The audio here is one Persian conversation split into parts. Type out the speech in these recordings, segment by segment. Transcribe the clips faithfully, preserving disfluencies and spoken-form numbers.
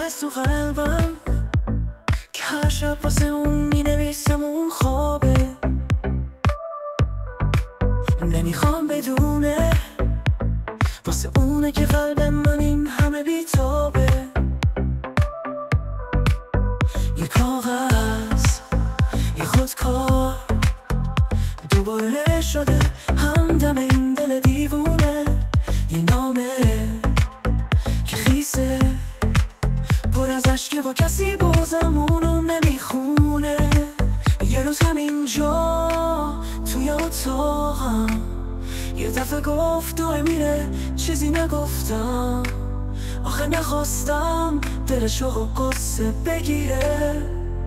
هست تو قلبم که هر شب واسه اون می نویسم اون خوابه. نمیخوام بدونه واسه اونه که قلبم من این همه بیتابه. یه کاغذ یه خودکار دوباره شده همدم این دل دیوونه. یه نامه که خیسه پر از عشقه با کسی بازم اونو نمیخونه. یه روز همینجا توی اتاقم یه دفعه گفت داره میره چیزی نگفتم. آخه نخواستم دلشو قصه بگیره.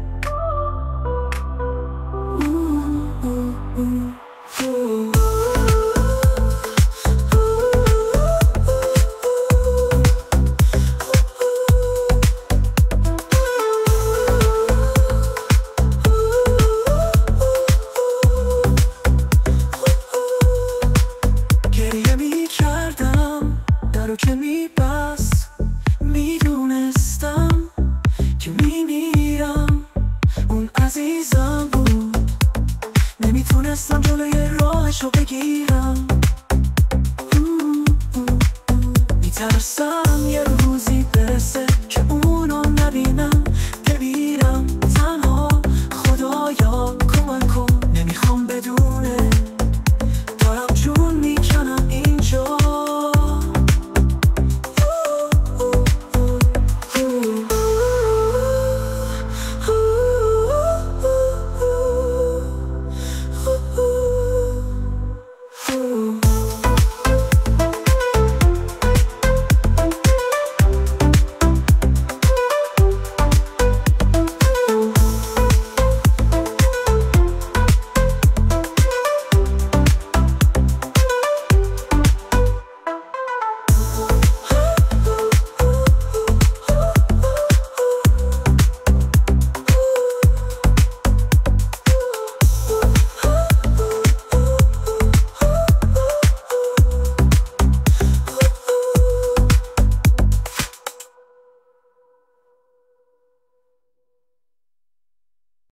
گریه می کردم درو که می بست، میدونستم که می میرم. اون عزیزم بود نمیتونستم جلوی راهشو بگیرم. میترسم یه روزی برسه که اونو نبینم.